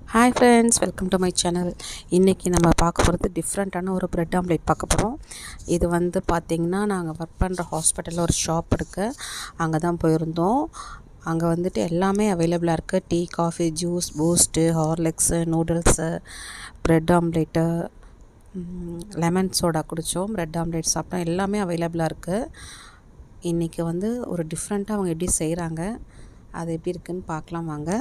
Hi friends, welcome to my channel. இன்றைக்கி நம்ம பார்க்க போகிறது டிஃப்ரெண்ட்டான ஒரு ப்ரெட் ஆம்லேட் பார்க்க போகிறோம். இது பார்த்திங்கன்னா நாங்கள் ஒர்க் பண்ணுற ஹாஸ்பிட்டலில் ஒரு ஷாப் இருக்குது, அங்கே தான் போயிருந்தோம். அங்கே எல்லாமே அவைலபிளாக இருக்குது. Tea, coffee, juice, Boost, Horlicks, noodles, bread omelette, lemon soda குடித்தோம், ப்ரெட் ஆம்லேட் சாப்பிட்டோம். எல்லாமே அவைலபிளாக இருக்குது. இன்றைக்கி ஒரு டிஃப்ரெண்ட்டாக அவங்க எப்படி செய்கிறாங்க, அது எப்படி இருக்குதுன்னு பார்க்கலாம் வாங்க.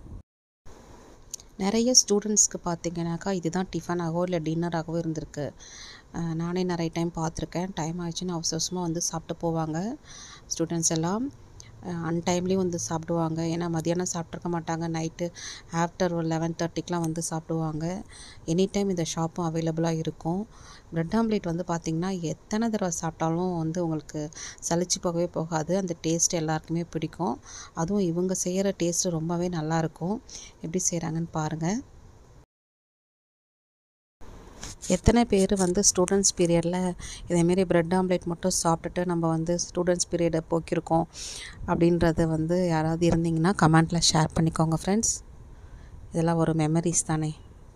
நிறைய ஸ்டூடெண்ட்ஸ்க்கு பார்த்திங்கனாக்கா இதுதான் டிஃபனாகவோ இல்லை டின்னராகவோ இருந்திருக்கு. நானே நிறைய டைம் பார்த்துருக்கேன். டைம் ஆயிடுச்சுன்னு அவசரமாக சாப்பிட்டு போவாங்க ஸ்டூடெண்ட்ஸ் எல்லாம். அன்டைம்லேயும் சாப்பிடுவாங்க. ஏன்னா மதியானம் சாப்பிட்ருக்க மாட்டாங்க, நைட்டு ஆஃப்டர் ஒரு 11:30க்கெலாம் சாப்பிடுவாங்க. எனி டைம் இந்த ஷாப்பும் அவைலபிளாக இருக்கும். ப்ரெட் ஆம்லேட் பார்த்திங்கன்னா எத்தனை தடவை சாப்பிட்டாலும் உங்களுக்கு சலிச்சு போகவே போகாது. அந்த டேஸ்ட் எல்லாருக்குமே பிடிக்கும். அதுவும் இவங்க செய்கிற டேஸ்ட்டு ரொம்பவே நல்லாயிருக்கும். எப்படி செய்கிறாங்கன்னு பாருங்கள். எத்தனை பேர் ஸ்டூடெண்ட்ஸ் பீரியடில் இதேமாரி ப்ரெட் ஆம்லேட் மட்டும் சாப்பிட்டுட்டு நம்ம ஸ்டூடெண்ட்ஸ் பீரியடை போக்கியிருக்கோம் அப்படின்றத யாராவது இருந்தீங்கன்னா கமெண்ட்டில் ஷேர் பண்ணிக்கோங்க ஃப்ரெண்ட்ஸ். இதெல்லாம் ஒரு மெமரிஸ் தானே.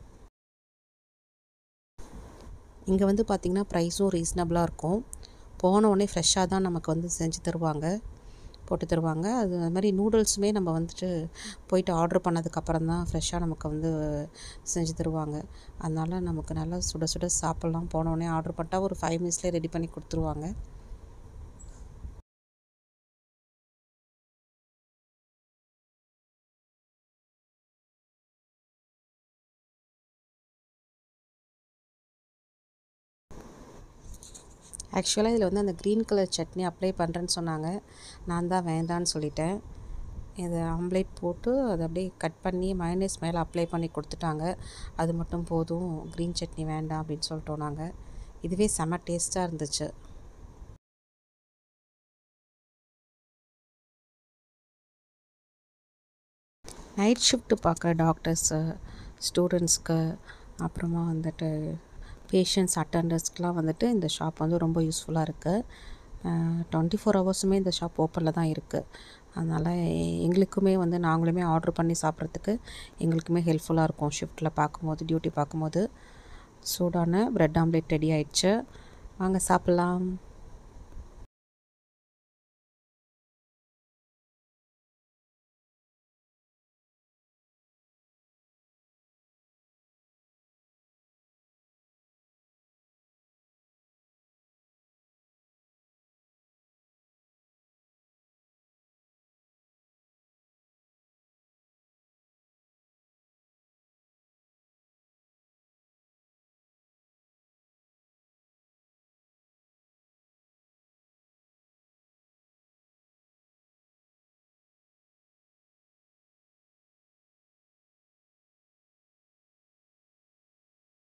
இங்கே பார்த்திங்கன்னா ப்ரைஸும் ரீசனபிளாக இருக்கும். போன உடனே ஃப்ரெஷ்ஷாக தான் நமக்கு செஞ்சு தருவாங்க, போட்டு தருவாங்க. அது மாதிரி நூடுல்ஸுமே நம்ம போயிட்டு ஆர்டர் பண்ணதுக்கப்புறம் தான் ஃப்ரெஷ்ஷாக நமக்கு செஞ்சு தருவாங்க. அதனால் நமக்கு நல்லா சுட சுட சாப்பிட்லாம். போனோடனே ஆர்டர் பண்ணிட்டா ஒரு 5 மினிட்ஸ்லேயே ரெடி பண்ணி கொடுத்துருவாங்க. ஆக்சுவலாக இதில் அந்த க்ரீன் கலர் சட்னி அப்ளை பண்ணுறேன்னு சொன்னாங்க. நான் தான் வேண்டான்னு சொல்லிட்டேன். இதை ஆம்லேட் போட்டு அதை அப்படியே கட் பண்ணி மயோனைஸ் மேலே அப்ளை பண்ணி கொடுத்துட்டாங்க. அது மட்டும் போதும், க்ரீன் சட்னி வேண்டாம் அப்படின்னு சொல்லிட்டோம் நாங்கள். இதுவே செம்ம டேஸ்ட்டாக இருந்துச்சு. நைட் ஷிஃப்ட்டு பார்க்குற டாக்டர்ஸு, ஸ்டூடெண்ட்ஸ்க்கு, அப்புறமா பேஷண்ட்ஸ் அட்டண்டர்ஸ்க்கெலாம் இந்த ஷாப் ரொம்ப யூஸ்ஃபுல்லாக இருக்குது. 24 ஹவர்ஸுமே இந்த ஷாப் ஓப்பனில் தான் இருக்குது. அதனால் எங்களுக்குமே நாங்களுமே ஆர்டர் பண்ணி சாப்பிட்றதுக்கு எங்களுக்குமே ஹெல்ப்ஃபுல்லாக இருக்கும். ஷிஃப்ட்டில் பார்க்கும்போது, டியூட்டி பார்க்கும்போது. சூடான ப்ரெட் ஆம்லேட் ரெடி ஆயிடுச்சு. வாங்க சாப்பிட்லாம்.